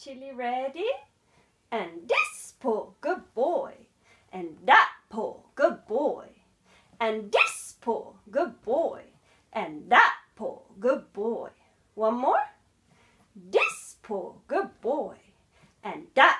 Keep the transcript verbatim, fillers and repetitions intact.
Chili, ready? And this paw, good boy. And that paw, good boy. And this paw, good boy. And that paw, good boy. One more. This paw, good boy. And that